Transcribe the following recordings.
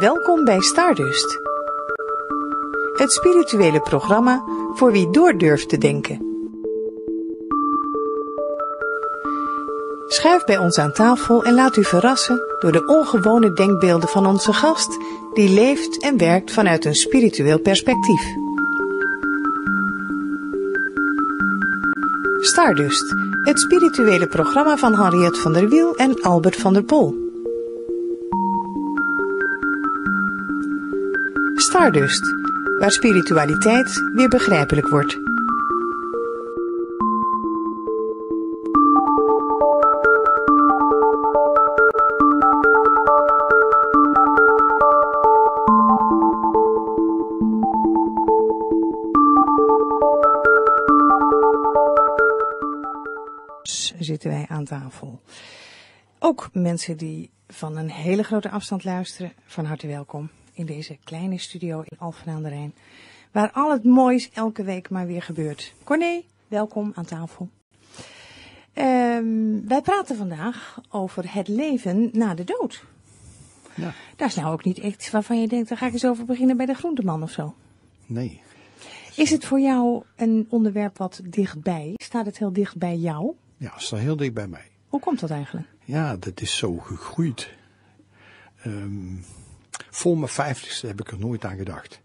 Welkom bij Stardust. Het spirituele programma voor wie door durft te denken. Schuif bij ons aan tafel en laat u verrassen door de ongewone denkbeelden van onze gast, die leeft en werkt vanuit een spiritueel perspectief. Stardust, het spirituele programma van Henriette van der Wiel en Albert van der Pol. Stardust, waar spiritualiteit weer begrijpelijk wordt. Zitten wij aan tafel. Ook mensen die van een hele grote afstand luisteren, van harte welkom in deze kleine studio in Alphen aan de Rijn, waar al het moois elke week maar weer gebeurt. Corné, welkom aan tafel. Wij praten vandaag over het leven na de dood. Ja. Dat is nou ook niet iets waarvan je denkt, daar ga ik eens over beginnen bij de groenteman of zo. Nee. Is het voor jou een onderwerp wat dichtbij? Staat het heel dicht bij jou? Ja, het staat heel dicht bij mij. Hoe komt dat eigenlijk? Ja, dat is zo gegroeid. Voor mijn 50ste heb ik er nooit aan gedacht.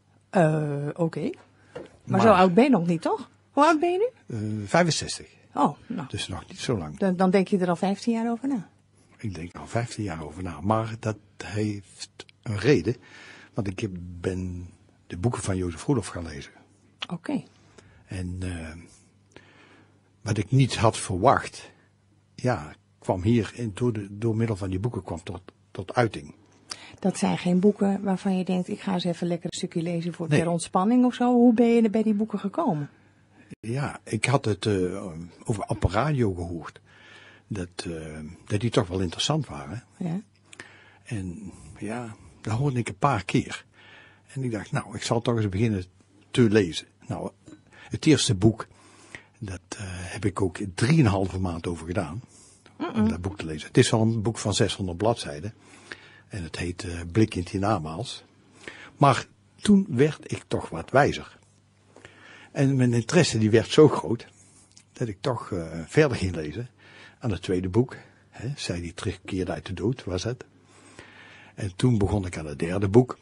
Oké. Maar zo oud ben je nog niet, toch? Hoe oud ben je nu? 65. Oh, nou. Dus nog niet zo lang. Dan denk je er al 15 jaar over na. Ik denk er al 15 jaar over na. Maar dat heeft een reden. Want ik ben de boeken van Jozef Roelof gaan lezen. Oké. En wat ik niet had verwacht, ja, kwam hier door middel van die boeken kwam tot uiting. Dat zijn geen boeken waarvan je denkt, ik ga eens even lekker een stukje lezen voor ter ontspanning of zo. Hoe ben je er bij die boeken gekomen? Ja, ik had het over apparadio gehoord. Dat die toch wel interessant waren. Ja. En ja, dat hoorde ik een paar keer. En ik dacht, nou, ik zal toch eens beginnen te lezen. Nou, het eerste boek, dat heb ik ook 3,5 maand over gedaan. Om dat boek te lezen. Het is al een boek van 600 bladzijden. En het heet Blik in het hiernamaals. Maar toen werd ik toch wat wijzer. En mijn interesse die werd zo groot, dat ik toch verder ging lezen. Aan het tweede boek. Zij die terugkeerde uit de dood, was het. En toen begon ik aan het derde boek.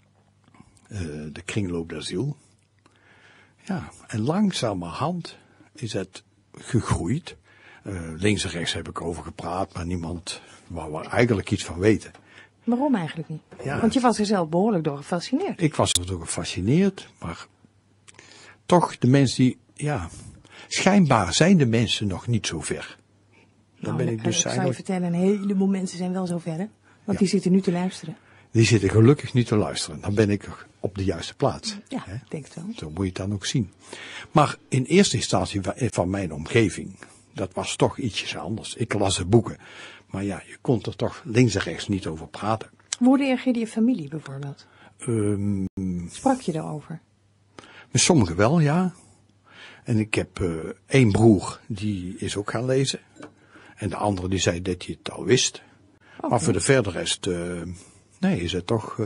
De kringloop der ziel. Ja, en langzamerhand is het gegroeid. Links en rechts heb ik over gepraat, maar niemand wou er eigenlijk iets van weten. Waarom eigenlijk niet? Ja. Want je was er zelf behoorlijk door gefascineerd. Ik was er door gefascineerd, maar toch de mensen die, ja, schijnbaar zijn de mensen nog niet zo ver. Dan ben ik dus ik zou je vertellen, een heleboel mensen zijn wel zo ver, hè? Want die zitten nu te luisteren. Die zitten gelukkig niet te luisteren. Dan ben ik op de juiste plaats. Ja, ik denk het wel. Zo moet je het dan ook zien. Maar in eerste instantie van mijn omgeving, dat was toch ietsjes anders. Ik las de boeken. Maar ja, je kon er toch links en rechts niet over praten. Hoe reageerde je familie bijvoorbeeld? Sprak je daarover? Met sommigen wel, ja. En ik heb 1 broer, die is ook gaan lezen. En de andere die zei dat hij het al wist. Okay. Maar voor de verder rest, nee, is het toch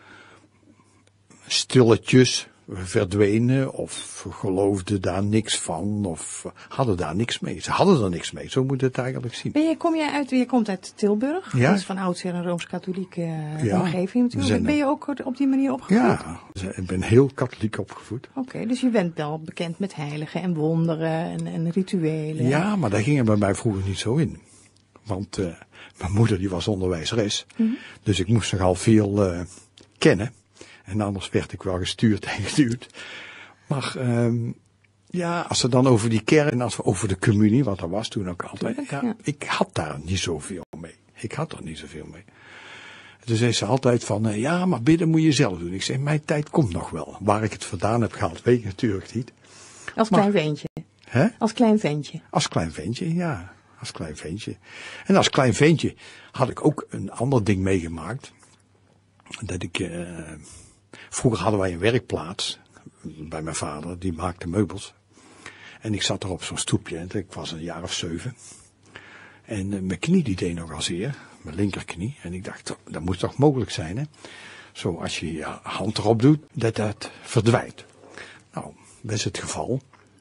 stilletjes verdwenen of geloofden daar niks van of hadden daar niks mee. Ze hadden er niks mee, zo moet je het eigenlijk zien. Je komt uit Tilburg, ja. Dat is van oudsher een Rooms-Katholieke omgeving natuurlijk. Ben je ook op die manier opgevoed? Ja, ik ben heel katholiek opgevoed. Oké, dus je bent wel bekend met heiligen en wonderen en rituelen. Ja, maar daar ging bij mij vroeger niet zo in. Want mijn moeder die was onderwijzeres, dus ik moest nogal veel kennen. En anders werd ik wel gestuurd en geduwd. Maar ja, als ze dan over die kerk en als we over de communie, want dat was toen ook altijd. Ja, ik had daar niet zoveel mee. Ik had er niet zoveel mee. Toen zei ze altijd van, ja, maar bidden moet je zelf doen. Ik zei, mijn tijd komt nog wel. Waar ik het vandaan heb gehaald, weet ik natuurlijk niet. Als klein ventje. Hè? Als klein ventje. Als klein ventje, ja. Als klein ventje. En als klein ventje had ik ook een ander ding meegemaakt. Dat ik... Vroeger hadden wij een werkplaats bij mijn vader, die maakte meubels. En ik zat er op zo'n stoepje, en ik was een jaar of 7. En mijn knie die deed nogal zeer. mijn linkerknie. En ik dacht, dat moet toch mogelijk zijn, hè? Zo, als je je hand erop doet, dat verdwijnt. Nou, dat is het geval.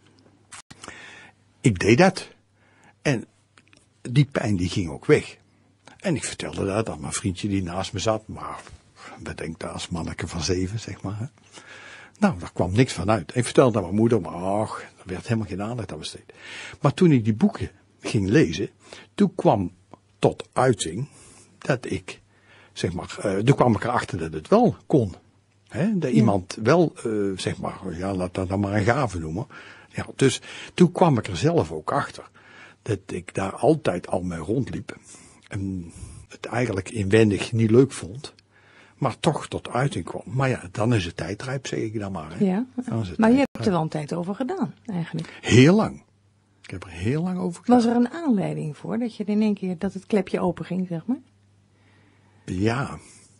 Ik deed dat. En die pijn die ging ook weg. En ik vertelde dat aan mijn vriendje die naast me zat. Maar bedenk daar als manneke van 7, zeg maar. Hè. Nou, daar kwam niks van uit. Ik vertelde aan mijn moeder, maar er werd helemaal geen aandacht aan besteed. Maar toen ik die boeken ging lezen, toen kwam tot uiting dat ik, zeg maar, toen kwam ik erachter dat het wel kon. Hè? Dat iemand wel, zeg maar, ja, laat dat dan maar een gave noemen. Ja, dus toen kwam ik er zelf ook achter. Dat ik daar altijd al mee rondliep. En het eigenlijk inwendig niet leuk vond. Maar toch tot uiting kwam. Maar ja, dan is het tijdrijp, zeg ik dan maar. Hè? Ja, maar je hebt er wel een tijd over gedaan, eigenlijk. Heel lang. Ik heb er heel lang over gedaan. Was er een aanleiding voor, dat je in één keer, dat het klepje open ging, zeg maar? Ja.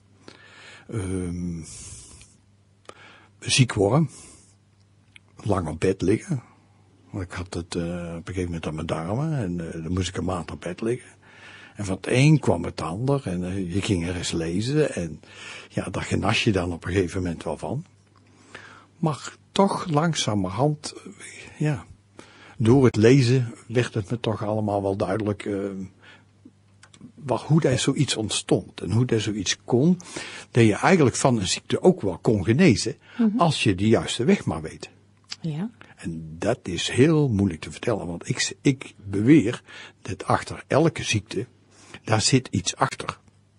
Ziek worden. Lang op bed liggen. Want ik had het op een gegeven moment aan mijn darmen. En dan moest ik een maand op bed liggen. En van het een kwam het ander. En je ging er eens lezen. En ja, daar genas je dan op een gegeven moment wel van. Maar toch langzamerhand, ja. Door het lezen werd het me toch allemaal wel duidelijk hoe daar zoiets ontstond. En hoe daar zoiets kon. Dat je eigenlijk van een ziekte ook wel kon genezen. Als je de juiste weg maar weet. Ja. En dat is heel moeilijk te vertellen. Want ik beweer dat achter elke ziekte, daar zit iets achter.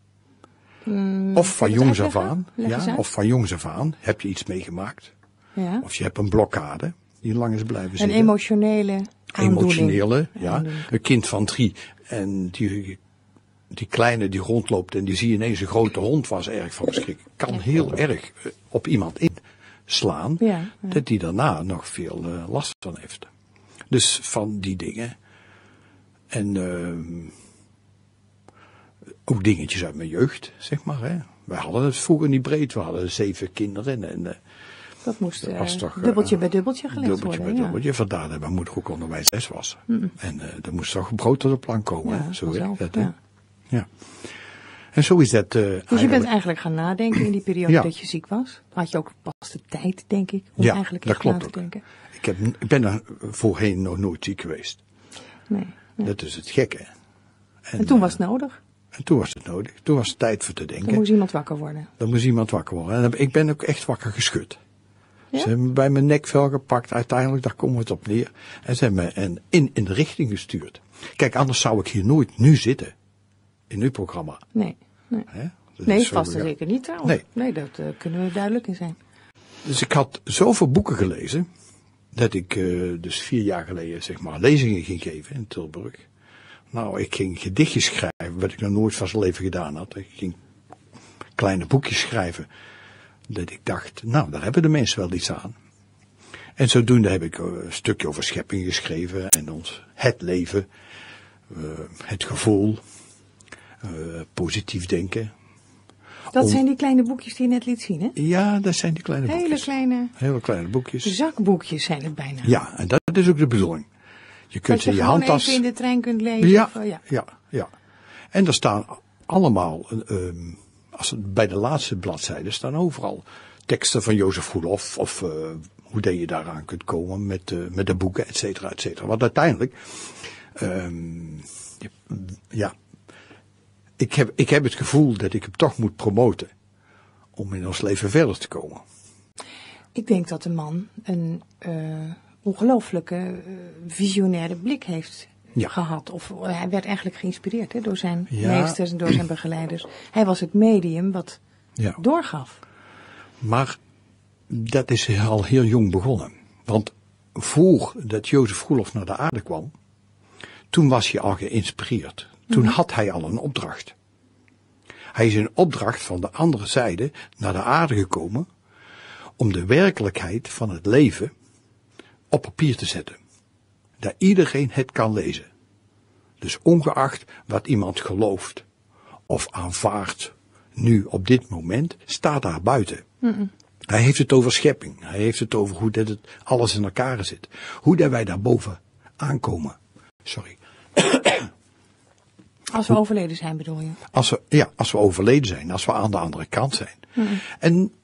Of van jongs af aan. Ja, of van jongs af aan heb je iets meegemaakt. Ja. Of je hebt een blokkade die lang is blijven zitten. Een emotionele aandoening. Emotionele, ja. Een kind van 3 en die kleine die rondloopt en die zie je ineens een grote hond was erg van schrik. Kan heel erg op iemand inslaan, dat die daarna nog veel last van heeft. Dus van die dingen. En ook dingetjes uit mijn jeugd, zeg maar. Hè. Wij hadden het vroeger niet breed. We hadden 7 kinderen en dat moest toch, dubbeltje bij dubbeltje gelegd dubbeltje worden. bij dubbeltje. Vandaar dat mijn moeder ook onderwijzeres was. En er moest toch brood tot de plank komen. Ja, hè. Zo werkt dat. ja. Ja. En zo is dat dus je bent eigenlijk gaan nadenken in die periode Ja. dat je ziek was. Had je ook pas de tijd, denk ik, om eigenlijk dat echt na klopt te ook. denken. Ik ben er voorheen nog nooit ziek geweest. Nee. Dat is het gekke. En toen was het nodig. En toen was het nodig. Toen was het tijd voor te denken. Dan moest iemand wakker worden. Dan moest iemand wakker worden. En ik ben ook echt wakker geschud. Ja? Ze hebben me bij mijn nekvel gepakt. Uiteindelijk, daar komen we het op neer. En ze hebben me in de richting gestuurd. Kijk, anders zou ik hier nooit nu zitten. In uw programma. Nee. Hè? Dat Nee, is zo vast en gegaan. zeker niet trouwens. Nee. Dat kunnen we duidelijk in zijn. Dus ik had zoveel boeken gelezen. Dat ik dus 4 jaar geleden, zeg maar, lezingen ging geven in Tilburg. Nou, ik ging gedichtjes schrijven, wat ik nog nooit van zijn leven gedaan had. Ik ging kleine boekjes schrijven. Dat ik dacht, nou, daar hebben de mensen wel iets aan. En zodoende heb ik een stukje over schepping geschreven. En het leven, het gevoel, positief denken. Dat zijn die kleine boekjes die je net liet zien, hè? Ja, dat zijn die kleine boekjes. Hele kleine boekjes. Zakboekjes zijn het bijna. Ja, en dat is ook de bedoeling. Je kunt dat ze in je gewoon handtas. even in de trein kunt lezen. Ja. En er staan allemaal, als het bij de laatste bladzijde staan overal teksten van Jozef Roelof of hoe dat je daaraan kunt komen met de boeken, et cetera, et cetera. Want uiteindelijk, ik heb het gevoel dat ik hem toch moet promoten om in ons leven verder te komen. Ik denk dat de man een ongelooflijke visionaire blik heeft gehad. Of hij werd eigenlijk geïnspireerd, hè, door zijn meesters en door zijn begeleiders. Hij was het medium wat doorgaf. Maar dat is al heel jong begonnen. Want voordat Jozef Roelof naar de aarde kwam, toen was hij al geïnspireerd. Toen had hij al een opdracht. Hij is in opdracht van de andere zijde naar de aarde gekomen om de werkelijkheid van het leven op papier te zetten. Dat iedereen het kan lezen. Dus ongeacht wat iemand gelooft of aanvaardt nu op dit moment, staat daar buiten. Hij heeft het over schepping. Hij heeft het over hoe dat het alles in elkaar zit. Hoe dat wij daarboven aankomen. Sorry. Als we overleden zijn, bedoel je? Als we overleden zijn, als we aan de andere kant zijn. En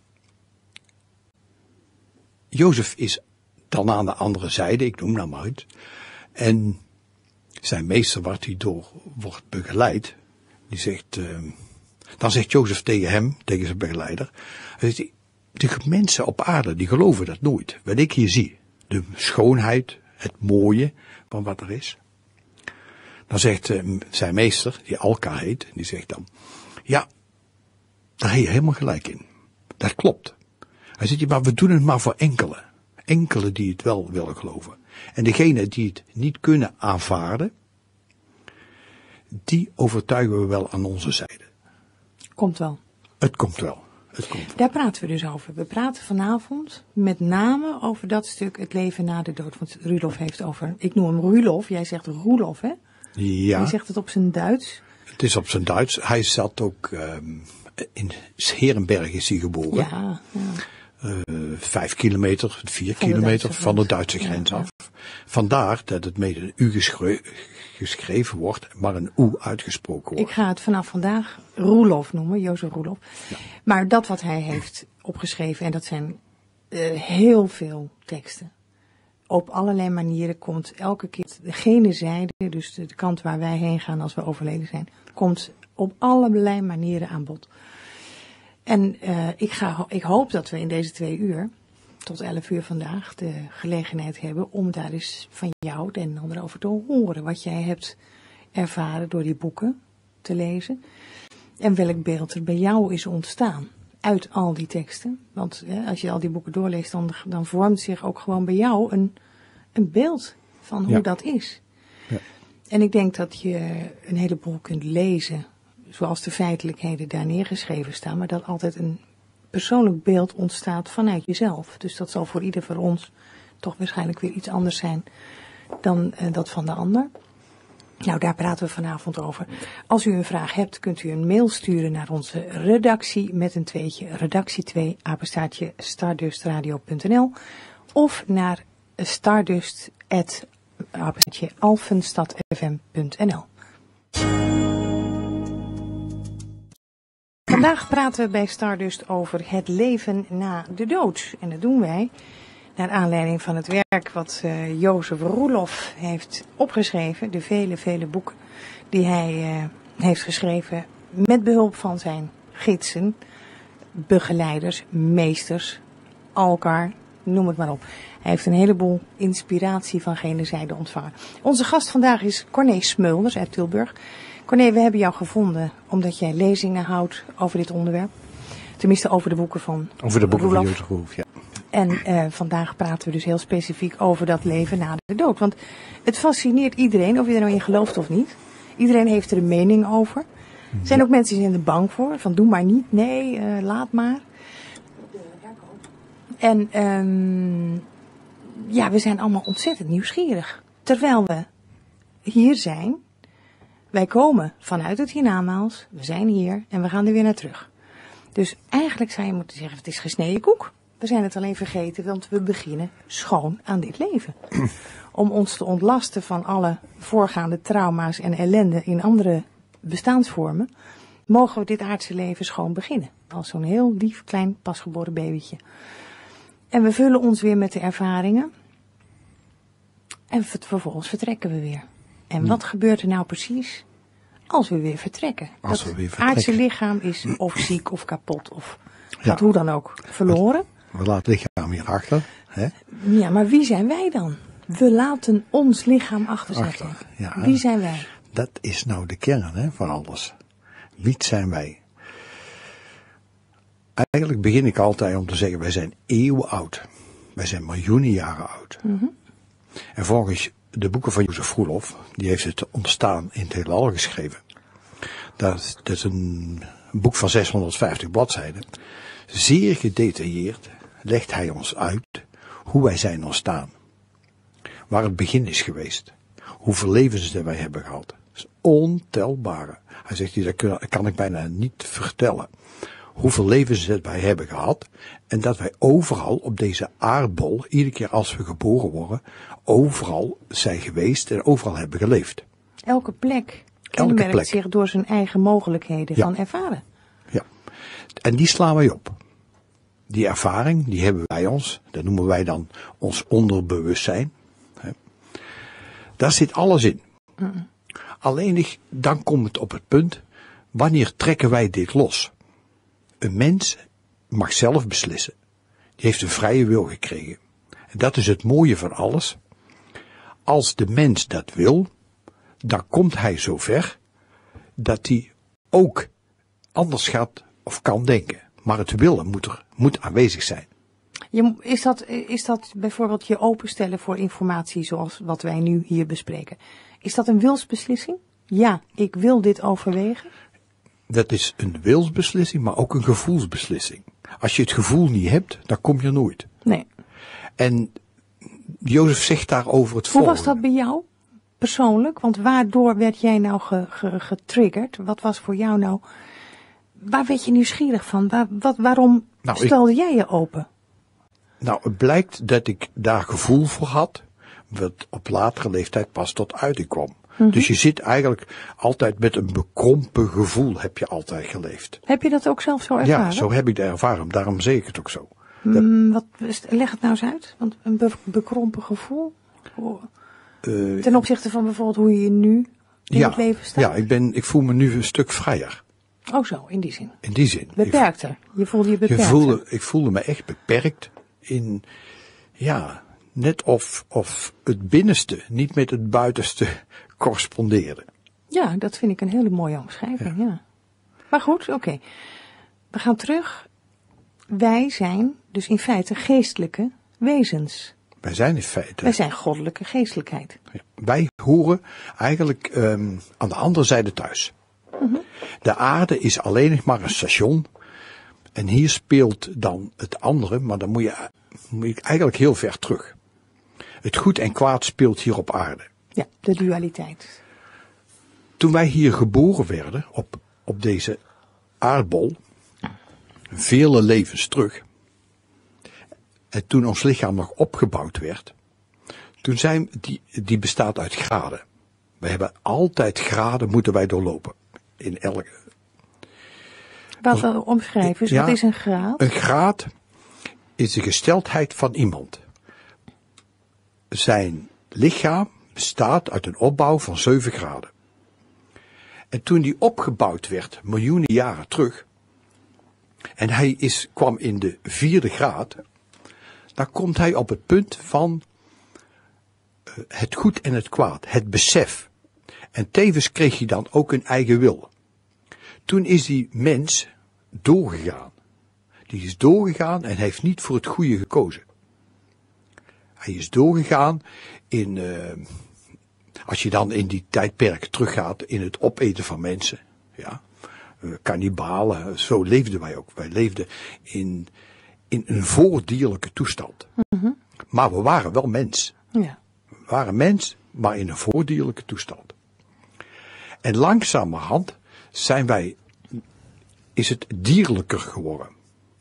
Jozef is dan aan de andere zijde, ik noem nou maar uit. En zijn meester, waar hij door wordt begeleid, die zegt, dan zegt Jozef tegen hem, tegen zijn begeleider, hij zegt, de mensen op aarde, die geloven dat nooit. Wat ik hier zie, de schoonheid, het mooie van wat er is. Dan zegt zijn meester, die Alka heet, die zegt dan, ja, daar heb je helemaal gelijk in. Dat klopt. Hij zegt, maar we doen het maar voor enkele. Enkele die het wel willen geloven. En degene die het niet kunnen aanvaarden, die overtuigen we wel aan onze zijde. Komt wel. Het komt wel. Daar praten we dus over. We praten vanavond met name over dat stuk het leven na de dood. Want Rudolf heeft over, ik noem hem Rulof, jij zegt Roelof, hè? Ja. Hij zegt het op zijn Duits. Het is op zijn Duits. Hij zat ook in Herenberg is hij geboren. Ja. 5 kilometer, 4 kilometer van de Duitse grens af. Vandaar dat het met een U geschreven wordt, maar een U uitgesproken wordt. Ik ga het vanaf vandaag Roelof noemen, Jozef Roelof. Ja. Maar dat wat hij heeft opgeschreven, en dat zijn heel veel teksten. Op allerlei manieren komt elke keer degene zijde, dus de kant waar wij heen gaan als we overleden zijn, komt op allerlei manieren aan bod. En ik hoop dat we in deze 2 uur, tot 11 uur vandaag, de gelegenheid hebben om daar eens van jou het een en ander over te horen. Wat jij hebt ervaren door die boeken te lezen. En welk beeld er bij jou is ontstaan uit al die teksten. Want als je al die boeken doorleest, dan vormt zich ook gewoon bij jou een beeld van hoe dat is. Ja. En ik denk dat je een heleboel kunt lezen, zoals de feitelijkheden daar neergeschreven staan, maar dat altijd een persoonlijk beeld ontstaat vanuit jezelf. Dus dat zal voor ieder van ons toch waarschijnlijk weer iets anders zijn dan dat van de ander. Nou, daar praten we vanavond over. Als u een vraag hebt, kunt u een mail sturen naar onze redactie met een tweetje, redactie2@stardustradio.nl of naar stardust@alphenstadfm.nl. Vandaag praten we bij Stardust over het leven na de dood. En dat doen wij naar aanleiding van het werk wat Jozef Roelof heeft opgeschreven. De vele boeken die hij heeft geschreven met behulp van zijn gidsen, begeleiders, meesters, Alkar, noem het maar op. Hij heeft een heleboel inspiratie van gene zijde ontvangen. Onze gast vandaag is Corné Smulders uit Tilburg. Corné, we hebben jou gevonden omdat jij lezingen houdt over dit onderwerp. Tenminste over de boeken van Over de boeken Roelof. van Jozef Roelof, ja. En vandaag praten we dus heel specifiek over dat leven na de dood. Want het fascineert iedereen, of je er nou in gelooft of niet. Iedereen heeft er een mening over. Er zijn ook mensen die zijn er bang voor. Van doe maar niet, nee, laat maar. En we zijn allemaal ontzettend nieuwsgierig. Terwijl we hier zijn. Wij komen vanuit het hiernamaals. We zijn hier en we gaan er weer naar terug. Dus eigenlijk zou je moeten zeggen, het is gesneden koek. We zijn het alleen vergeten, want we beginnen schoon aan dit leven. Om ons te ontlasten van alle voorgaande trauma's en ellende in andere bestaansvormen, mogen we dit aardse leven schoon beginnen. Als zo'n heel lief, klein, pasgeboren babytje. En we vullen ons weer met de ervaringen. En vervolgens vertrekken we weer. En wat gebeurt er nou precies als we weer vertrekken? Dat aardse lichaam is of ziek of kapot of hoe dan ook verloren. We laten het lichaam hier achter. Hè? Ja, maar wie zijn wij dan? We laten ons lichaam achterzetten. Ja, wie zijn wij? Dat is nou de kern van alles. Wie zijn wij? Eigenlijk begin ik altijd om te zeggen, wij zijn eeuwen oud. Wij zijn miljoenen jaren oud. Mm-hmm. En volgens de boeken van Jozef Roelof, die heeft het ontstaan in het heelal geschreven. Dat is een boek van 650 bladzijden. Zeer gedetailleerd legt hij ons uit hoe wij zijn ontstaan. Waar het begin is geweest. Hoeveel levens wij hebben gehad. Dat is ontelbare. Hij zegt, dat kan ik bijna niet vertellen. Hoeveel levens wij hebben gehad. En dat wij overal op deze aardbol, iedere keer als we geboren worden, overal zijn geweest en overal hebben geleefd. Elke plek kenmerkt plek. zich door zijn eigen mogelijkheden Ja. van ervaren. Ja. En die slaan wij op. Die ervaring, die hebben wij ons. Dat noemen wij dan ons onderbewustzijn. Hè. Daar zit alles in. Alleen dan komt het op het punt, wanneer trekken wij dit los? Een mens mag zelf beslissen. Die heeft een vrije wil gekregen. En dat is het mooie van alles. Als de mens dat wil, dan komt hij zover dat hij ook anders gaat of kan denken. Maar het willen moet aanwezig zijn. Is dat bijvoorbeeld je openstellen voor informatie zoals wat wij nu hier bespreken? Is dat een wilsbeslissing? Ja, ik wil dit overwegen. Dat is een wilsbeslissing, maar ook een gevoelsbeslissing. Als je het gevoel niet hebt, dan kom je nooit. Nee. En Jozef zegt daarover het Hoe volgende. was dat bij jou persoonlijk? Want waardoor werd jij nou getriggerd? Wat was voor jou nou... Waar werd je nieuwsgierig van? Waarom stelde jij je open? Nou, het blijkt dat ik daar gevoel voor had, wat op latere leeftijd pas tot uiting kwam. Dus je zit eigenlijk altijd met een bekrompen gevoel, heb je altijd geleefd. Heb je dat ook zelf zo ervaren? Ja, zo heb ik dat ervaren. Daarom zeg ik het ook zo. Leg het nou eens uit. Want een bekrompen gevoel? Ten opzichte van bijvoorbeeld hoe je nu in het leven staat? Ja, ik voel me nu een stuk vrijer. Oh zo, in die zin. In die zin. Beperkter. Je voelde je beperkter. Ik voelde me echt beperkt in, ja, net of het binnenste niet met het buitenste correspondeerde. Ja, dat vind ik een hele mooie omschrijving, ja. Maar goed, oké. We gaan terug. Wij zijn dus in feite geestelijke wezens. Wij zijn in feite... Wij zijn goddelijke geestelijkheid. Wij horen eigenlijk aan de andere zijde thuis. De aarde is alleen nog maar een station. En hier speelt dan het andere, maar dan moet je eigenlijk heel ver terug. Het goed en kwaad speelt hier op aarde. Ja, de dualiteit. Toen wij hier geboren werden, op deze aardbol, vele levens terug, en toen ons lichaam nog opgebouwd werd, toen zijn die bestaat uit graden. We hebben altijd graden moeten wij doorlopen. In elke... Wat we omschrijven, dus wat is een graad? Een graad is de gesteldheid van iemand. Zijn lichaam bestaat uit een opbouw van 7 graden. En toen die opgebouwd werd, miljoenen jaren terug, en hij kwam in de 4e graad, dan komt hij op het punt van het goed en het kwaad, het besef. En tevens kreeg hij dan ook een eigen wil. Toen is die mens doorgegaan. Die is doorgegaan en heeft niet voor het goede gekozen. Hij is doorgegaan in, als je dan in die tijdperk teruggaat, in het opeten van mensen. Ja, kannibalen, zo leefden wij ook. Wij leefden in een voordierlijke toestand. Maar we waren wel mens. Ja. We waren mens, maar in een voordierlijke toestand. En langzamerhand is het dierlijker geworden.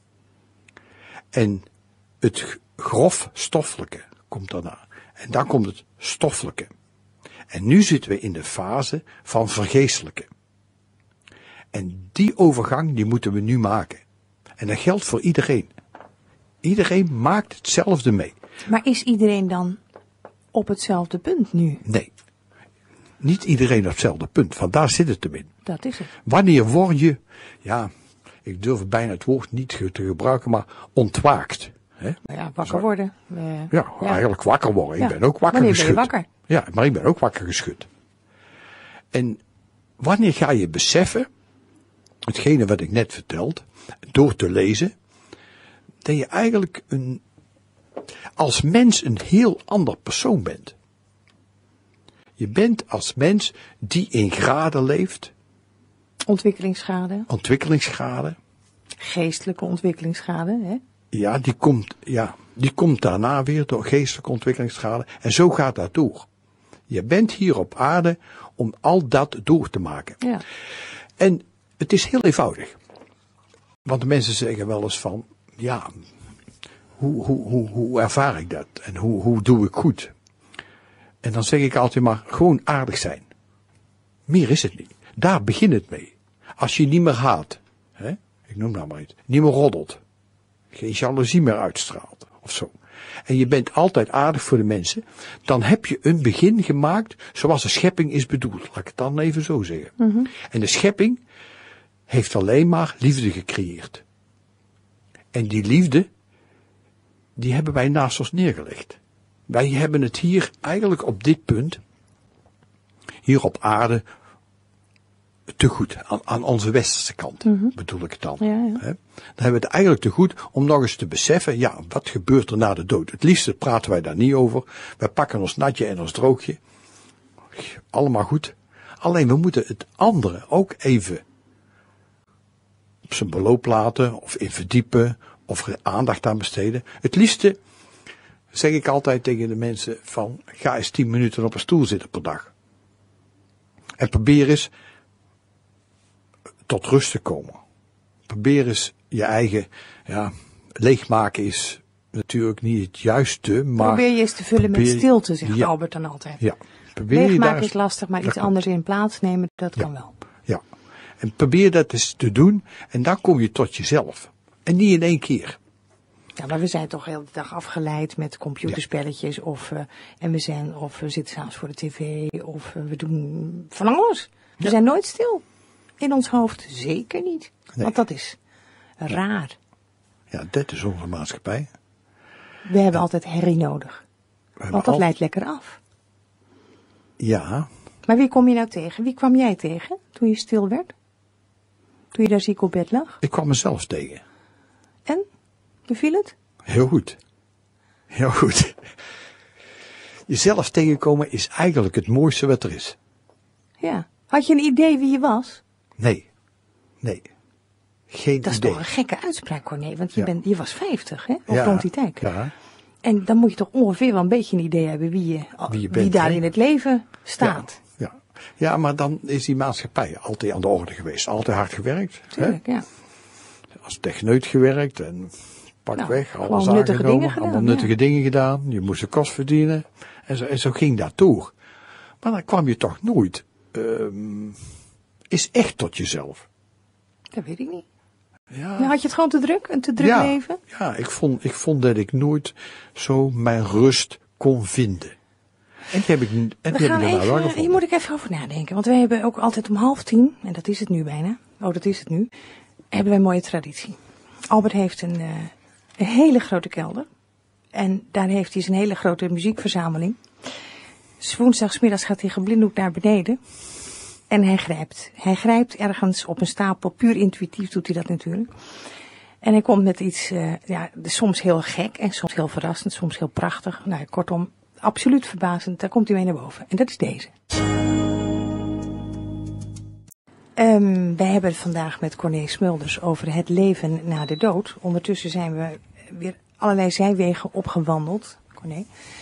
En het grof stoffelijke komt daarna. En dan komt het stoffelijke. En nu zitten we in de fase van vergeestelijke. En die overgang, die moeten we nu maken. En dat geldt voor iedereen. Iedereen maakt hetzelfde mee. Maar is iedereen dan op hetzelfde punt nu? Nee. Niet iedereen op hetzelfde punt, want daar zit het hem in. Dat is het. Wanneer word je, ja, ik durf bijna het woord niet te gebruiken, maar ontwaakt. Hè? Nou ja, wakker worden. Ja, eigenlijk wakker worden. Ik ben ook wakker Wanneer geschud. ben je wakker? Ja, maar ik ben ook wakker geschud. En wanneer ga je beseffen, hetgene wat ik net verteld, door te lezen, dat je eigenlijk als mens een heel ander persoon bent. Je bent als mens die in graden leeft. Ontwikkelingsschade. Geestelijke ontwikkelingsschade, hè? Ja, die komt daarna weer door geestelijke ontwikkelingsschade. En zo gaat dat door. Je bent hier op aarde om al dat door te maken. Ja. En het is heel eenvoudig. Want de mensen zeggen wel eens van, ja, hoe ervaar ik dat? En hoe doe ik goed? En dan zeg ik altijd maar, gewoon aardig zijn. Meer is het niet. Daar begint het mee. Als je niet meer haat, hè, ik noem nou maar iets, niet meer roddelt, geen jaloezie meer uitstraalt, of zo. En je bent altijd aardig voor de mensen, dan heb je een begin gemaakt zoals de schepping is bedoeld. Laat ik het dan even zo zeggen. Mm-hmm. En de schepping heeft alleen maar liefde gecreëerd. En die liefde, die hebben wij naast ons neergelegd. Wij hebben het hier eigenlijk op dit punt, hier op aarde, te goed. Aan onze westerse kant, bedoel ik het dan. Ja. Dan hebben we het eigenlijk te goed om nog eens te beseffen, ja, wat gebeurt er na de dood? Het liefste praten wij daar niet over. Wij pakken ons natje en ons droogje. Allemaal goed. Alleen we moeten het andere ook even op zijn beloop laten, of in verdiepen, of er aandacht aan besteden. Het liefste zeg ik altijd tegen de mensen van, ga eens 10 minuten op een stoel zitten per dag. En probeer eens tot rust te komen. Probeer eens je eigen, leegmaken is natuurlijk niet het juiste, maar probeer je eens te vullen met stilte, zegt Albert dan altijd. Ja. Leegmaken is lastig, maar iets anders in plaats nemen, dat kan wel. Ja. En probeer dat eens te doen en dan kom je tot jezelf. En niet in 1 keer. Ja, maar we zijn toch de hele dag afgeleid met computerspelletjes of we zitten s'avonds voor de tv of we doen van alles. We zijn nooit stil in ons hoofd, zeker niet. Nee. Want dat is raar. Ja, dat is onze maatschappij. We hebben altijd herrie nodig. Want dat leidt lekker af. Ja. Maar wie kom je nou tegen? Wie kwam jij tegen toen je stil werd? Toen je daar ziek op bed lag? Ik kwam mezelf tegen. En? Beviel het? Heel goed. Heel goed. Jezelf tegenkomen is eigenlijk het mooiste wat er is. Ja. Had je een idee wie je was? Nee. Geen idee. Dat is toch een gekke uitspraak, Corné, want je was 50, hè? Of rond die tijd. Ja. En dan moet je toch ongeveer wel een beetje een idee hebben wie daar in het leven staat. Ja, maar dan is die maatschappij altijd aan de orde geweest. Altijd hard gewerkt. Tuurlijk, hè? Als techneut gewerkt en weg, alles aangenomen. Allemaal nuttige dingen gedaan. Je moest de kost verdienen. En zo ging dat door. Maar dan kwam je toch nooit is echt tot jezelf. Dat weet ik niet. Ja. Had je het gewoon te druk? Een te druk leven? Ja, ik vond dat ik nooit zo mijn rust kon vinden. En die heb ik daarna wel gevonden. Hier moet ik even over nadenken. Want wij hebben ook altijd om 9:30, en dat is het nu bijna. Oh, dat is het nu. Hebben wij een mooie traditie. Albert heeft een hele grote kelder. En daar heeft hij zijn hele grote muziekverzameling. Dus woensdagsmiddags gaat hij geblinddoekt naar beneden. En hij grijpt ergens op een stapel. Puur intuïtief doet hij dat natuurlijk. En hij komt met iets, soms heel gek en soms heel verrassend, soms heel prachtig. Nou, kortom, absoluut verbazend. Daar komt hij mee naar boven. En dat is deze. Wij hebben het vandaag met Corné Smulders over het leven na de dood. Ondertussen zijn we weer allerlei zijwegen opgewandeld, Corné.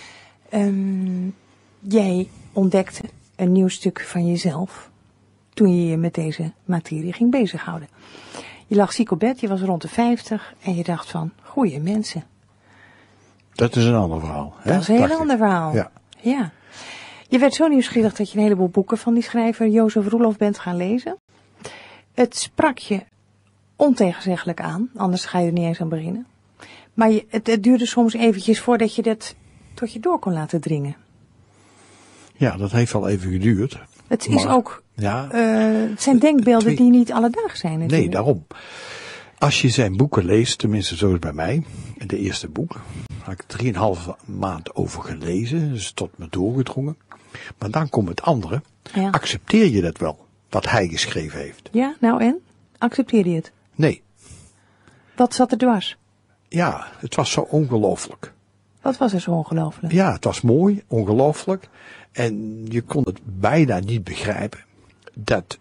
Jij ontdekte een nieuw stuk van jezelf toen je je met deze materie ging bezighouden. Je lag ziek op bed, je was rond de 50 en je dacht van, goeie mensen. Dat is een ander verhaal. Hè? Dat is een heel ander verhaal. Ja. Je werd zo nieuwsgierig dat je een heleboel boeken van die schrijver Jozef Roelof bent gaan lezen. Het sprak je ontegenzeggelijk aan, anders ga je er niet eens aan beginnen. Maar het duurde soms eventjes voordat je dat tot je door kon laten dringen. Ja, dat heeft wel even geduurd. Het is ook, het zijn denkbeelden die niet alledaags zijn natuurlijk. Nee, daarom. Als je zijn boeken leest, tenminste zo is bij mij, de eerste boek, had ik 3,5 maand over gelezen, dus tot me doorgedrongen. Maar dan komt het andere. Ja. Accepteer je dat wel, wat hij geschreven heeft? Ja, nou en? Accepteer je het? Nee. Wat zat er dwars? Ja, het was zo ongelooflijk. Wat was er zo ongelooflijk? Ja, het was mooi, ongelooflijk. En je kon het bijna niet begrijpen dat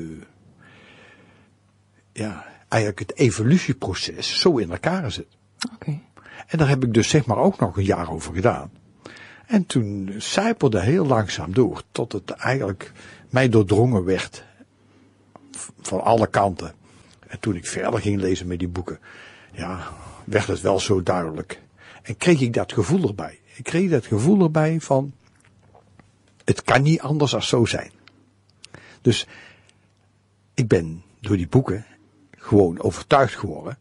eigenlijk het evolutieproces zo in elkaar zit. Oké. En daar heb ik dus zeg maar ook nog een jaar over gedaan. En toen sijpelde heel langzaam door, tot het eigenlijk mij doordrongen werd. Van alle kanten. En toen ik verder ging lezen met die boeken, werd het wel zo duidelijk. En kreeg ik dat gevoel erbij. Ik kreeg dat gevoel erbij van, het kan niet anders dan zo zijn. Dus ik ben door die boeken gewoon overtuigd geworden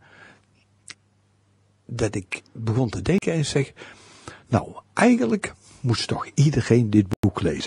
dat ik begon te denken en zeg, nou, eigenlijk moest toch iedereen dit boek lezen.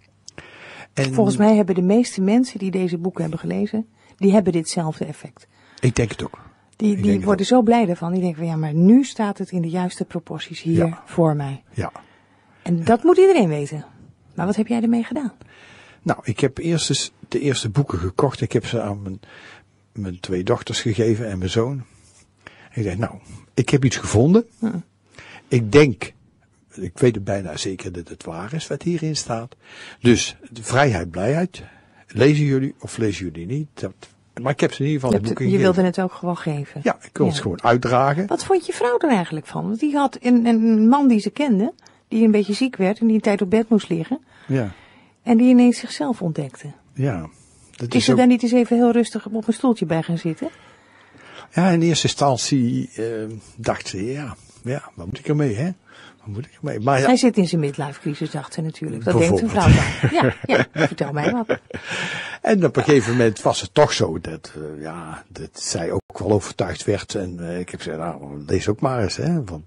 En Volgens mij hebben de meeste mensen die deze boeken hebben gelezen, die hebben ditzelfde effect. ik denk het ook. Die worden zo blij ervan. Die denken van ja, maar nu staat het in de juiste proporties hier voor mij. Ja. En dat moet iedereen weten. Maar wat heb jij ermee gedaan? Nou, ik heb eerst eens de eerste boeken gekocht. Ik heb ze aan mijn 2 dochters gegeven en mijn zoon. En ik dacht, nou, ik heb iets gevonden. Ik denk, ik weet het bijna zeker dat het waar is wat hierin staat. Dus, de vrijheid, blijheid. Lezen jullie of lezen jullie niet? Maar ik heb ze in ieder geval de boeken Je gegeven. wilde het ook gewoon geven. Ja, ik wil het gewoon uitdragen. Wat vond je vrouw er eigenlijk van? Want die had een man die ze kende, die een beetje ziek werd en die een tijd op bed moest liggen. Ja, En die ineens zichzelf ontdekte. ja. Dat Is er ook, daar niet eens even heel rustig op een stoeltje bij gaan zitten? ja, in eerste instantie dacht ze, ja, wat moet ik ermee, hè? Wat moet ik ermee? Maar ja, Hij zit in zijn midlife crisis, dacht ze natuurlijk. Dat denkt een vrouw dan. Ja, vertel mij wat. en op een gegeven moment was het toch zo dat zij ook wel overtuigd werd. En ik heb gezegd, nou, lees ook maar eens, hè. Want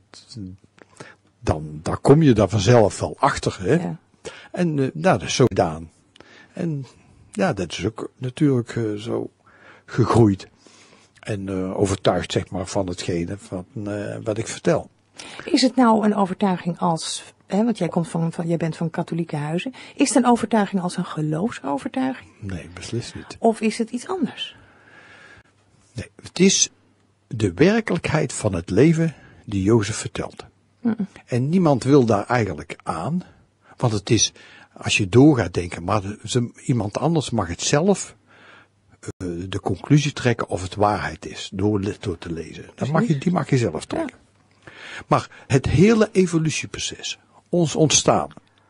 dan kom je daar vanzelf wel achter, hè. Ja. En nou, dat is zo gedaan. En ja, dat is ook natuurlijk zo gegroeid. En overtuigd, zeg maar, van hetgene wat ik vertel. Is het nou een overtuiging als, want jij bent van katholieke huizen. Is het een overtuiging als een geloofsovertuiging? Nee, beslist niet. Of is het iets anders? Nee, het is de werkelijkheid van het leven die Jozef vertelt. En niemand wil daar eigenlijk aan. Want het is, als je door gaat denken, maar iemand anders mag het zelf de conclusie trekken of het waarheid is. Door te lezen. Die mag je zelf trekken. Ja. Maar het hele evolutieproces, ons ontstaan,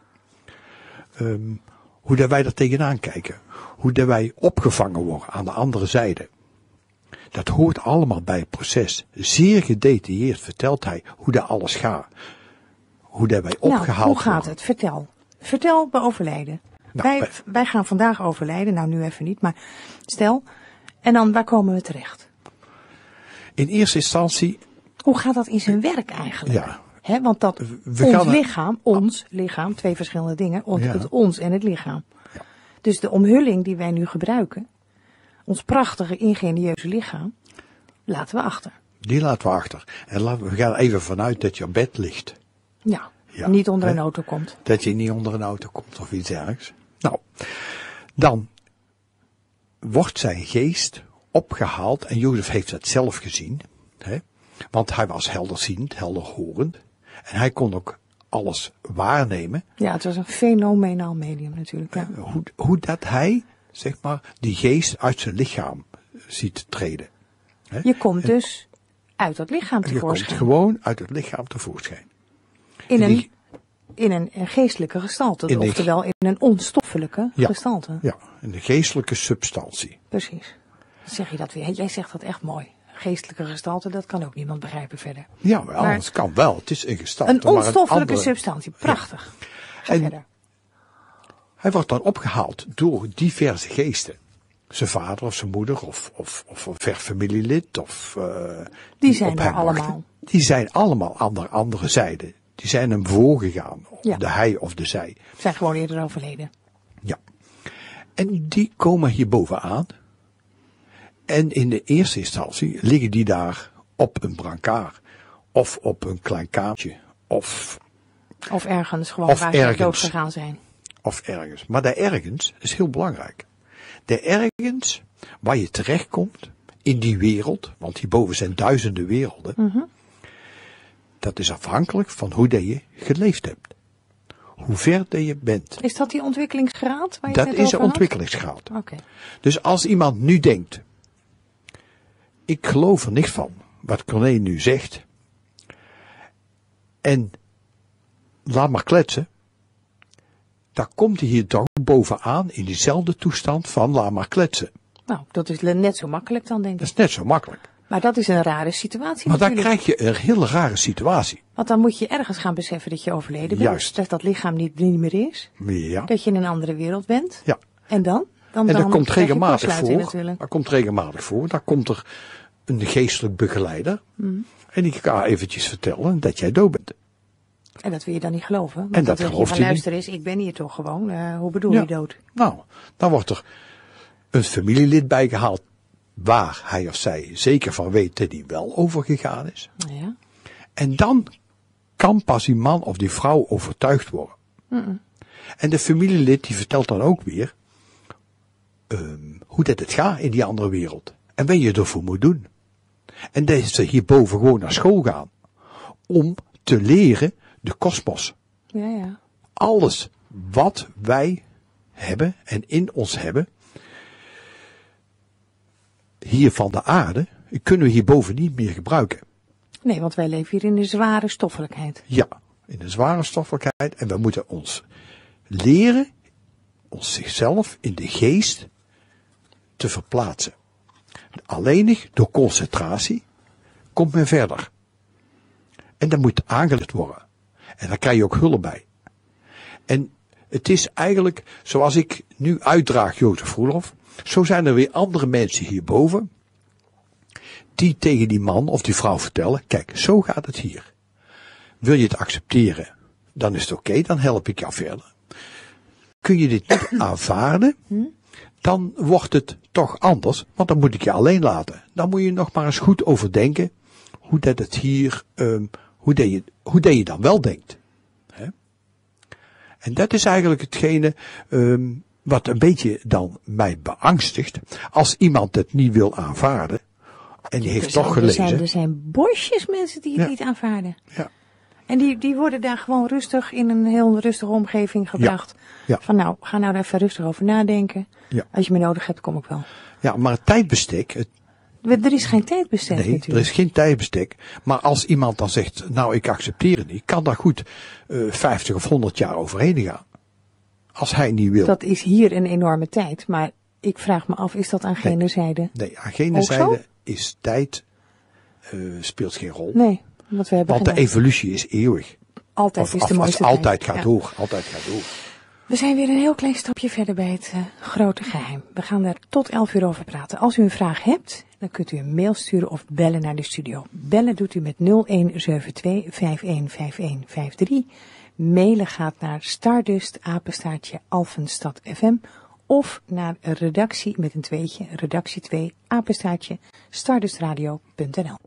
hoe dat wij er tegenaan kijken, hoe dat wij opgevangen worden aan de andere zijde, dat hoort allemaal bij het proces. Zeer gedetailleerd vertelt hij hoe dat alles gaat. Hoe dat wij opgehaald hoe gaat worden. het? Vertel. Vertel bij overlijden. Nou, wij gaan vandaag overlijden, nou nu even niet, maar stel. En dan, waar komen we terecht? In eerste instantie, Hoe gaat dat in zijn werk eigenlijk? ja, Want dat ons lichaam, twee verschillende dingen, het ons en het lichaam. Ja. Dus de omhulling die wij nu gebruiken, ons prachtige ingenieuze lichaam, laten we achter. Die laten we achter. En we gaan even vanuit dat je op bed ligt. Ja, Ja, niet onder een auto komt. Dat je niet onder een auto komt of iets dergelijks. Nou, dan wordt zijn geest opgehaald. En Jozef heeft dat zelf gezien. Hè? Want hij was helderziend, helderhorend. En hij kon ook alles waarnemen. Ja, het was een fenomenaal medium natuurlijk. Ja. Hoe dat hij, zeg maar, die geest uit zijn lichaam ziet treden. Hè? Je komt dus uit dat lichaam tevoorschijn. Je komt gewoon uit het lichaam tevoorschijn. In een geestelijke gestalte, oftewel in een onstoffelijke gestalte. Ja, in de geestelijke substantie. Precies. Zeg je dat weer? Jij zegt dat echt mooi. Geestelijke gestalte, dat kan ook niemand begrijpen verder. Ja, maar het kan wel. Het is een gestalte. Een onstoffelijke substantie, prachtig. Ja. Ga verder. Hij wordt dan opgehaald door diverse geesten. Zijn vader of zijn moeder of een ver familielid. Die zijn er allemaal. Die zijn allemaal aan de andere zijde. Die zijn hem voorgegaan. Ja. De hij of de zij. Zijn gewoon eerder overleden. Ja. En die komen hier bovenaan. En in de eerste instantie liggen die daar op een brancard. Of op een klein kamertje. Of ergens gewoon waar ze dood gegaan zijn. Of ergens. Maar daar ergens is heel belangrijk. Daar ergens waar je terechtkomt in die wereld. Want hierboven zijn duizenden werelden. Mm-hmm. Dat is afhankelijk van hoe dat je geleefd hebt. Hoe ver dat je bent. Is dat die ontwikkelingsgraad? Waar je dat is een ontwikkelingsgraad. Okay. Dus als iemand nu denkt. Ik geloof er niks van. Wat Corné nu zegt. En laat maar kletsen. Dan komt hij hier toch bovenaan in diezelfde toestand van laat maar kletsen. Nou, dat is net zo makkelijk dan denk ik. Dat is net zo makkelijk. Maar dat is een rare situatie maar natuurlijk. Dan krijg je een hele rare situatie. Want dan moet je ergens gaan beseffen dat je overleden bent. Juist. Dat dat lichaam niet meer is. Ja. Dat je in een andere wereld bent. Ja. En dan? Dan, en dat dan komt krijg je regelmatig kortsluiting voor. natuurlijk. Dat komt regelmatig voor. Dan komt er een geestelijk begeleider. En die kan eventjes vertellen dat jij dood bent. En dat wil je dan niet geloven. Want En dat dan zeg je gelooft van hij luister eens, ik ben hier toch gewoon. Hoe bedoel Ja. je dood? Nou, dan wordt er een familielid bijgehaald waar hij of zij zeker van weet dat hij wel overgegaan is. Ja. En dan kan pas die man of die vrouw overtuigd worden. En de familielid die vertelt dan ook weer hoe dat het gaat in die andere wereld. En wat je ervoor moet doen. En dat ze hierboven gewoon naar school gaan. Om te leren de kosmos. Ja, ja. Alles wat wij hebben en in ons hebben. Hier van de aarde. Kunnen we hierboven niet meer gebruiken. Nee, want wij leven hier in de zware stoffelijkheid. Ja, in de zware stoffelijkheid. En we moeten ons leren, ons zichzelf in de geest te verplaatsen. Alleen door concentratie komt men verder. En dat moet aangeleerd worden. En daar krijg je ook hulp bij. En het is eigenlijk, zoals ik nu uitdraag Jozef Roelof, zo zijn er weer andere mensen hierboven, die tegen die man of die vrouw vertellen, kijk, zo gaat het hier. Wil je het accepteren, dan is het oké, dan help ik jou verder. Kun je dit niet aanvaarden, dan wordt het toch anders, want dan moet ik je alleen laten. Dan moet je nog maar eens goed overdenken, hoe dat het hier, hoe dat je dan wel denkt. Hè? En dat is eigenlijk hetgene, wat een beetje dan mij beangstigt, als iemand het niet wil aanvaarden, en die heeft toch gelezen. Er zijn bosjes mensen die het niet aanvaarden. Ja. En die worden daar gewoon rustig in een heel rustige omgeving gebracht. Ja. Van nou, ga nou daar even rustig over nadenken. Ja. Als je me nodig hebt, kom ik wel. Ja, maar het tijdbestek, Er is geen tijdbestek nee, natuurlijk. er is geen tijdbestek. Maar als iemand dan zegt, nou ik accepteer het niet, kan daar goed 50 of 100 jaar overheen gaan. Als hij niet wil. Dat is hier een enorme tijd. Maar ik vraag me af, is dat aan gene zijde? Nee, aan gene Ook zo? zijde is tijd, speelt geen rol. Nee, want we hebben Want de geen- evolutie is eeuwig. altijd is de mooiste altijd tijd. gaat Ja. door. Altijd gaat door. We zijn weer een heel klein stapje verder bij het grote geheim. We gaan daar tot 11 uur over praten. Als u een vraag hebt, dan kunt u een mail sturen of bellen naar de studio. Bellen doet u met 0172 515153. Mailen gaat naar stardust@alphenstad.fm of naar redactie met een tweetje, redactie 2, stardustradio.nl.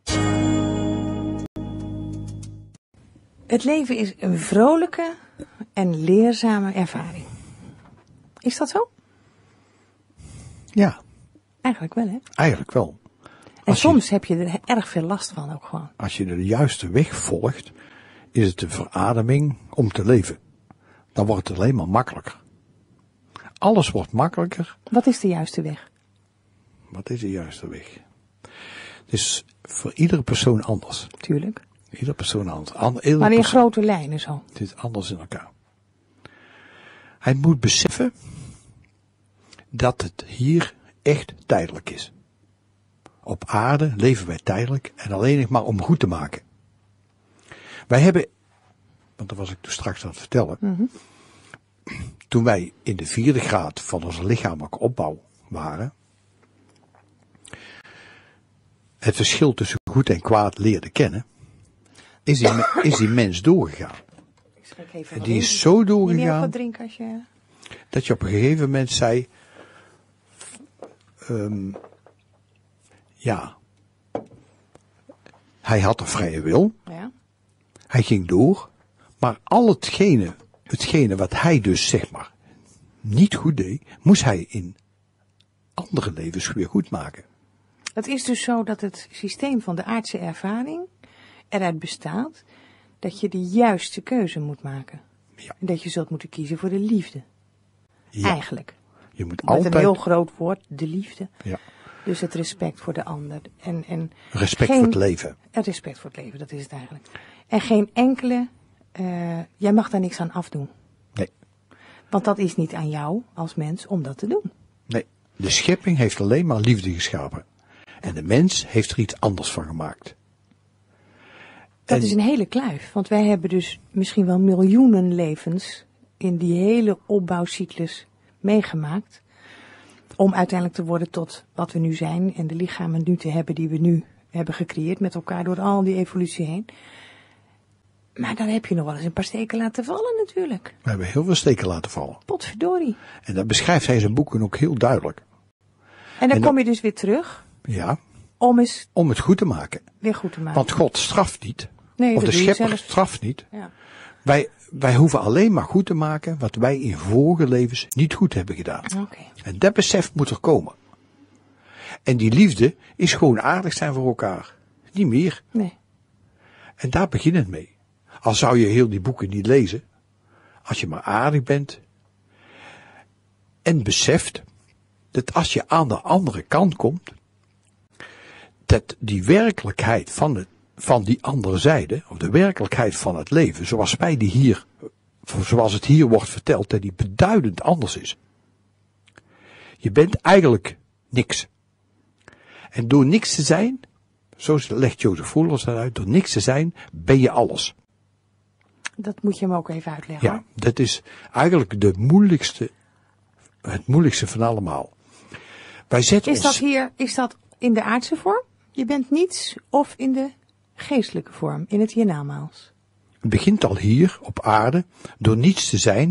Het leven is een vrolijke en leerzame ervaring. Is dat zo? Ja, Eigenlijk wel, hè? eigenlijk wel. En Als je- soms heb je er erg veel last van ook gewoon. Als je de juiste weg volgt, is het een verademing om te leven. Dan wordt het alleen maar makkelijker. Alles wordt makkelijker. Wat is de juiste weg? Wat is de juiste weg? Het is voor iedere persoon anders. Tuurlijk. Iedere persoon anders. Iedere Maar in persoon- grote lijnen zo. Het is anders in elkaar. Hij moet beseffen dat het hier echt tijdelijk is. Op aarde leven wij tijdelijk en alleen nog maar om goed te maken. Wij hebben, want dat was ik toen straks aan het vertellen, toen wij in de 4e graad van onze lichamelijke opbouw waren, het verschil tussen goed en kwaad leerden kennen, is die mens doorgegaan. Ik schrik even En wat die in. is zo Wil je ook doorgegaan wat drinken als je... dat je op een gegeven moment zei, ja, hij had een vrije wil, Ja? hij ging door, maar al hetgene wat hij dus zeg maar niet goed deed, moest hij in andere levens weer goed maken. Het is dus zo dat het systeem van de aardse ervaring eruit bestaat dat je de juiste keuze moet maken. Ja. En dat je zult moeten kiezen voor de liefde. Ja, Eigenlijk. je moet Met een altijd, heel groot woord, de liefde. ja, Dus het respect voor de ander. En respect geen- voor het leven. Het respect voor het leven, dat is het eigenlijk. En geen enkele, jij mag daar niks aan afdoen. Nee, Want dat is niet aan jou als mens om dat te doen. nee. De schepping heeft alleen maar liefde geschapen. En de mens heeft er iets anders van gemaakt. Dat En- is een hele kluif. Want wij hebben dus misschien wel miljoenen levens in die hele opbouwcyclus meegemaakt. Om uiteindelijk te worden tot wat we nu zijn en de lichamen nu te hebben die we nu hebben gecreëerd met elkaar door al die evolutie heen. Maar dan heb je nog wel eens een paar steken laten vallen natuurlijk. We hebben heel veel steken laten vallen. Potverdorie. En dat beschrijft hij in zijn boeken ook heel duidelijk. En dan kom je dus weer terug. Ja. Om het goed te maken. Weer goed te maken. Want God straft niet. Nee, of de schepper zelf straft niet. Ja. Wij hoeven alleen maar goed te maken wat wij in vorige levens niet goed hebben gedaan. Okay. En dat besef moet er komen. En die liefde is gewoon aardig zijn voor elkaar. Niet meer. Nee. En daar begint het mee. Al zou je heel die boeken niet lezen. Als je maar aardig bent. En beseft dat als je aan de andere kant komt. Dat die werkelijkheid van die andere zijde. Of de werkelijkheid van het leven. Zoals het hier wordt verteld. Dat die beduidend anders is. Je bent eigenlijk niks. En door niks te zijn. Zo legt Joseph Voelers dat uit. Door niks te zijn ben je alles. Dat moet je hem ook even uitleggen. Ja, dat is eigenlijk het moeilijkste van allemaal. Wij zetten Is dat in de aardse vorm? Je bent niets of in de geestelijke vorm, in het hiernamaals? Het begint al hier op aarde, door niets te zijn.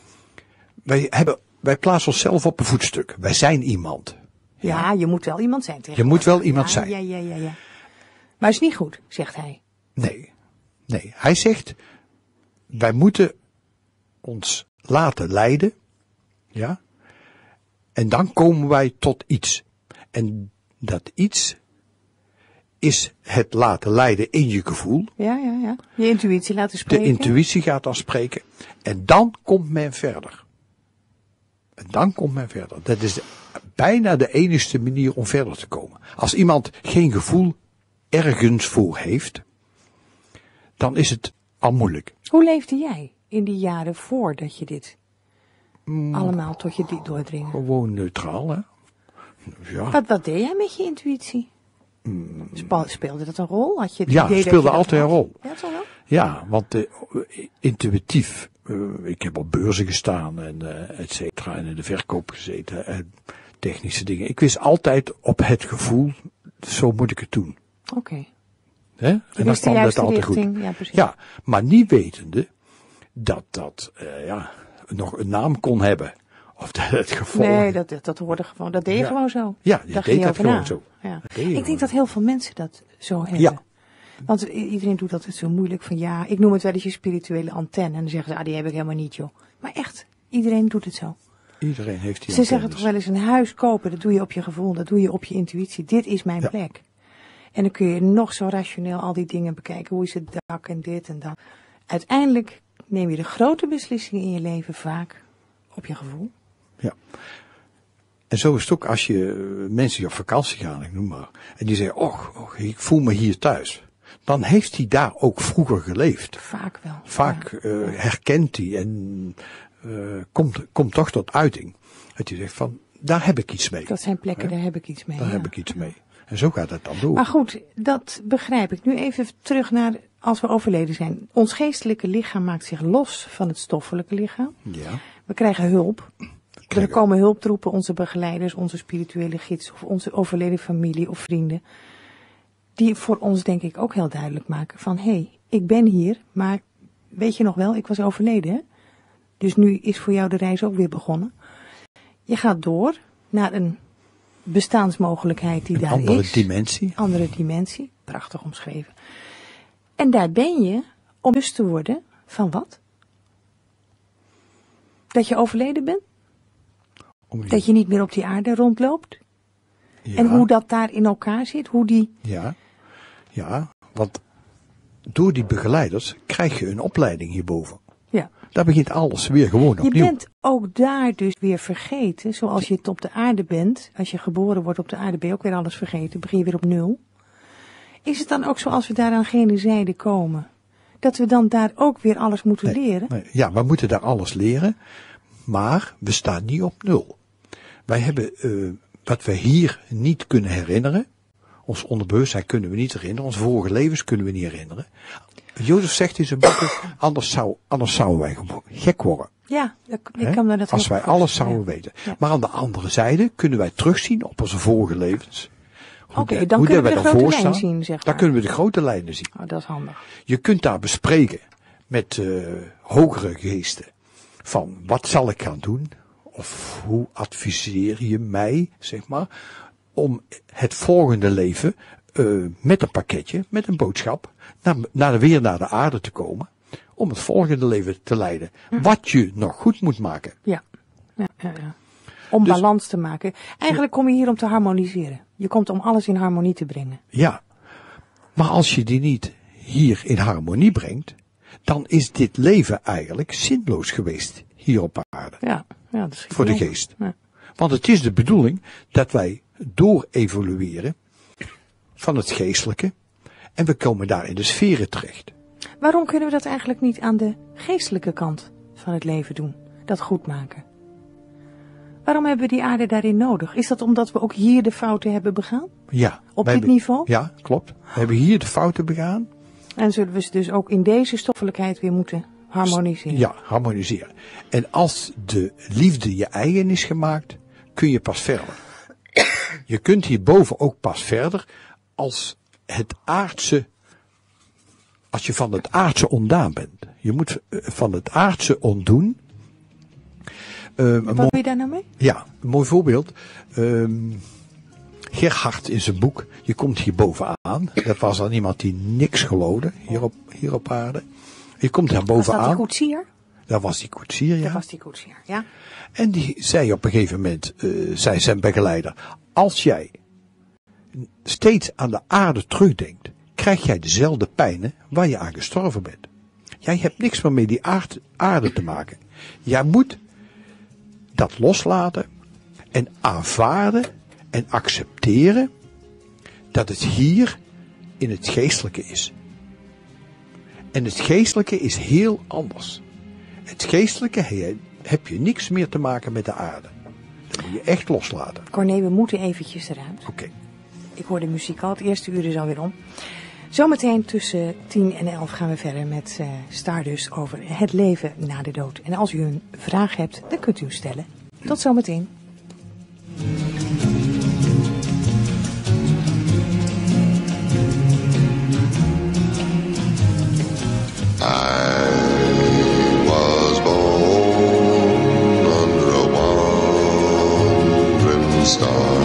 Wij plaatsen onszelf op een voetstuk. Wij zijn iemand. Ja, je moet wel iemand zijn tegenwoordig. Je moet wel iemand zijn. Ja. Maar is niet goed, zegt hij. Nee. Hij zegt, wij moeten ons laten leiden. Ja. En dan komen wij tot iets. En dat iets is het laten leiden in je gevoel. Ja. Je intuïtie laten spreken. De intuïtie gaat dan spreken. En dan komt men verder. Dat is bijna de enigste manier om verder te komen. Als iemand geen gevoel ergens voor heeft, dan is het al moeilijk. Hoe leefde jij in die jaren voordat je dit allemaal tot je doordringen? Gewoon neutraal, hè? Ja. Wat deed jij met je intuïtie? Speelde dat een rol? Had je het speelde altijd een rol. Ja, toch wel? Ja, want intuïtief, ik heb op beurzen gestaan en et cetera, en in de verkoop gezeten en technische dingen. Ik wist altijd op het gevoel, zo moet ik het doen. Oké. En dan kwam dat altijd goed. Ja, precies. Ja, maar niet wetende dat nog een naam kon hebben. Of dat het gevolg. Nee, dat hoorde gewoon. Dat deed je gewoon zo. Ja, je deed dat gewoon zo. Ja. Ik denk dat heel veel mensen dat zo hebben. Ja. Want iedereen doet altijd zo moeilijk van ik noem het wel eens je spirituele antenne. En dan zeggen ze, die heb ik helemaal niet joh. Maar echt, iedereen doet het zo. Iedereen heeft die Ze zeggen toch wel eens een huis kopen, dat doe je op je gevoel, dat doe je op je intuïtie. Dit is mijn plek. En dan kun je nog zo rationeel al die dingen bekijken. Hoe is het dak en dit en dat. Uiteindelijk neem je de grote beslissingen in je leven vaak op je gevoel. Ja. En zo is het ook als je mensen die op vakantie gaan, ik noem maar. En die zeggen, ik voel me hier thuis. Dan heeft hij daar ook vroeger geleefd. Vaak wel. Vaak herkent hij en komt toch tot uiting. Dat hij zegt van, daar heb ik iets mee. Dat zijn plekken, daar heb ik iets mee. Daar heb ik iets mee. En zo gaat het dan door. Maar goed, dat begrijp ik. Nu even terug naar als we overleden zijn. Ons geestelijke lichaam maakt zich los van het stoffelijke lichaam. Ja. We krijgen hulp. Er komen hulptroepen, onze begeleiders, onze spirituele gids of onze overleden familie of vrienden. Die voor ons denk ik ook heel duidelijk maken van ik ben hier, maar weet je nog wel, ik was overleden. Hè? Dus nu is voor jou de reis ook weer begonnen. Je gaat door naar een bestaansmogelijkheid die daar is. Andere dimensie. Prachtig omschreven. En daar ben je om bewust te worden van wat? Dat je overleden bent? Dat je niet meer op die aarde rondloopt? Ja. En hoe dat daar in elkaar zit? Hoe die... Ja, want door die begeleiders krijg je een opleiding hierboven. Ja. Daar begint alles weer gewoon opnieuw. Je bent ook daar dus weer vergeten, zoals je het op de aarde bent. Als je geboren wordt op de aarde ben je ook weer alles vergeten, begin je weer op nul. Is het dan ook zo als we daar aan gene zijde komen, dat we dan daar ook weer alles moeten leren? Nee. Ja, we moeten daar alles leren, maar we staan niet op nul. Wij hebben wat we hier niet kunnen herinneren, Ons onderbewustzijn kunnen we niet herinneren. Onze vorige levens kunnen we niet herinneren. Jozef zegt in zijn boeken, anders zouden wij gewoon gek worden. Ja, ik kan me dat als wij alles zouden weten. Ja. Maar aan de andere zijde kunnen wij terugzien op onze vorige levens. Oké, dan kunnen we de grote lijn zien, zeg maar. Dan kunnen we de grote lijnen zien. Oh, dat is handig. Je kunt daar bespreken met hogere geesten. Van, wat zal ik gaan doen? Of hoe adviseer je mij, zeg maar, om het volgende leven met een pakketje, met een boodschap, weer naar de aarde te komen. Om het volgende leven te leiden. Wat je nog goed moet maken. Ja. Om dus, balans te maken. Eigenlijk kom je hier om te harmoniseren. Je komt om alles in harmonie te brengen. Ja. Maar als je die niet hier in harmonie brengt, dan is dit leven eigenlijk zinloos geweest hier op aarde. Ja, dat is voor de geest. Ja. Want het is de bedoeling dat wij door-evolueren van het geestelijke. En we komen daar in de sferen terecht. Waarom kunnen we dat eigenlijk niet aan de geestelijke kant van het leven doen? Dat goed maken? Waarom hebben we die aarde daarin nodig? Is dat omdat we ook hier de fouten hebben begaan? Ja. Op dit niveau? Ja, klopt. We hebben hier de fouten begaan. En zullen we ze dus ook in deze stoffelijkheid weer moeten harmoniseren? Ja, harmoniseren. En als de liefde je eigen is gemaakt, kun je pas verder. Je kunt hierboven ook pas verder als je van het aardse ontdaan bent. Je moet van het aardse ontdoen. Wat doe je daar nou mee? Ja, een mooi voorbeeld. Gerhard in zijn boek, je komt hier bovenaan. Dat was dan iemand die niks geloofde hier op aarde. Je komt daar bovenaan. Was dat die koetsier? Dat was die koetsier, ja. Dat was die koetsier, ja. En die zei op een gegeven moment, zei zijn begeleider, als jij steeds aan de aarde terugdenkt, krijg jij dezelfde pijnen waar je aan gestorven bent. Jij hebt niks meer met die aarde te maken. Jij moet dat loslaten en aanvaarden en accepteren dat het hier in het geestelijke is. En het geestelijke is heel anders. Het geestelijke heb je niks meer te maken met de aarde. Dat moet je echt loslaten. Corné, we moeten eventjes eruit. Oké. Ik hoor de muziek al, het eerste uur is alweer om. Zometeen tussen 10 en 11 gaan we verder met Stardust over het leven na de dood. En als u een vraag hebt, dan kunt u hem stellen. Tot zometeen. I was born under a wandering star,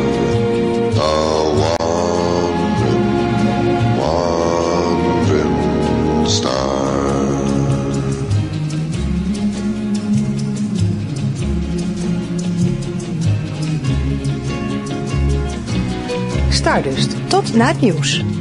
a wandering star. Stardust, tot na het nieuws.